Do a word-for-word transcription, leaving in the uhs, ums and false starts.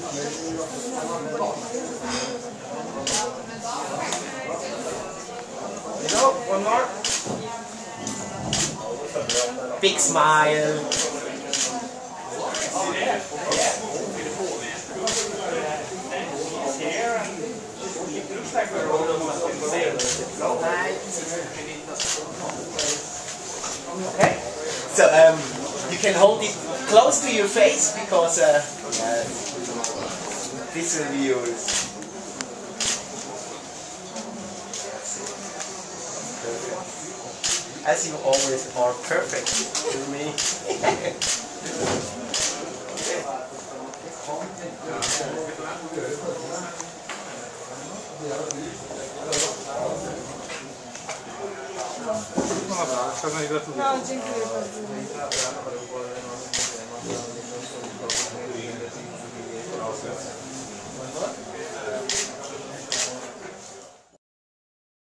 You know, one more. Big smile. Okay, so um, you can hold it close to your face because uh, uh, this will be yours. As you always are perfect to me. No, dziękuję bardzo.